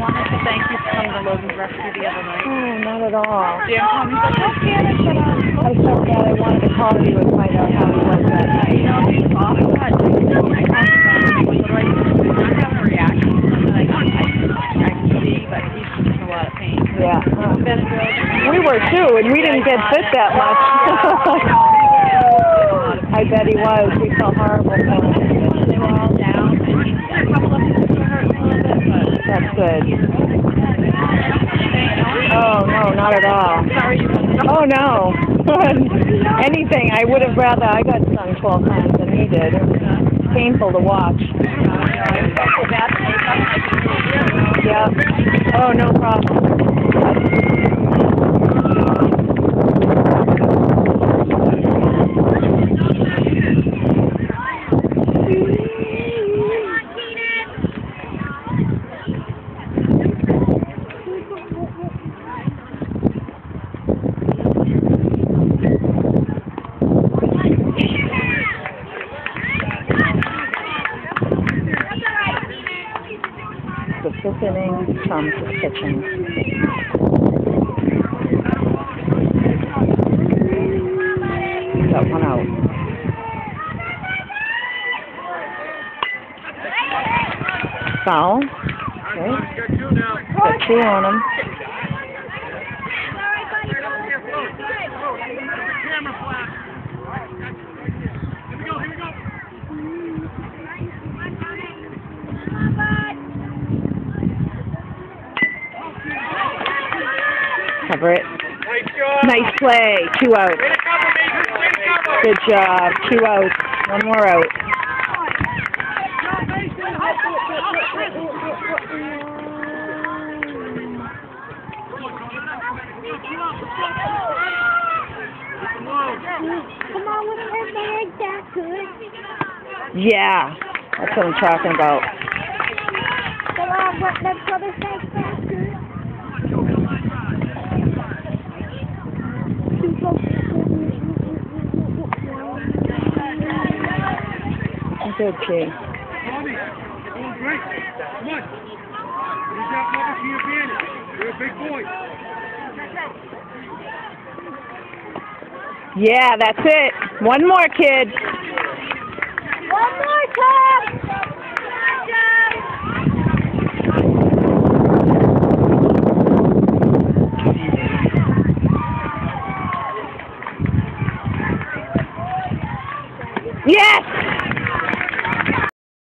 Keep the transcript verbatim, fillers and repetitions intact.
wanted to thank you for coming to Logan's Rescue the other night. Oh, not at all. Dan called me and said, oh, Ken, I said, um, I felt bad. I wanted to call you and find out how he was that night. you know, he's awful. I called him and he was right. He's not having a reaction. I, I, I can see, but he's in a lot of pain. Yeah. Huh. Been good. We were too, and we didn't get fit that much. I bet he was. We felt horrible for him. They were all down. And he had a couple of them that hurt a little bit, but... That's good. Oh, no, not at all. Sorry you Oh, no. Anything. I would have rather I got stung twelve times than he did. It was painful to watch. Yeah. Oh, no problem. The fifth inning comes to pitching. Got one out. Foul. Okay. Got two on him. Cover it. Nice play. Two outs. Good job. Two outs. One more out. Come on, with her bag, that's good. Yeah. That's what I'm talking about. Come on, with her brother's bag, that's good. Good, Key. Tommy, doing great. Come on. Use that lever to your advantage. You're a big boy. Yeah, that's it. One more, kid. One more time. Yes!